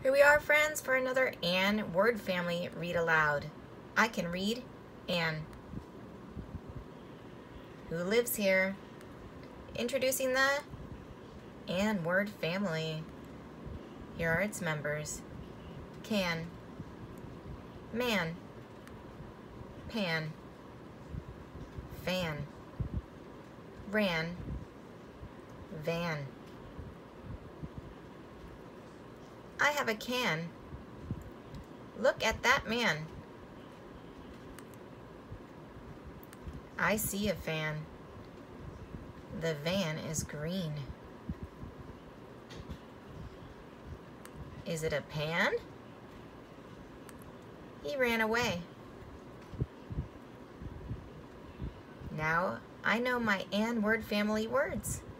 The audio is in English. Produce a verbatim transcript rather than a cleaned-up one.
Here we are, friends, for another Ann word family read aloud. I can read Ann. Who lives here? Introducing the Ann word family. Here are its members. Can, man, pan, fan, ran, van. I have a can. Look at that man. I see a fan. The van is green. Is it a pan? He ran away. Now I know my Ann word family words.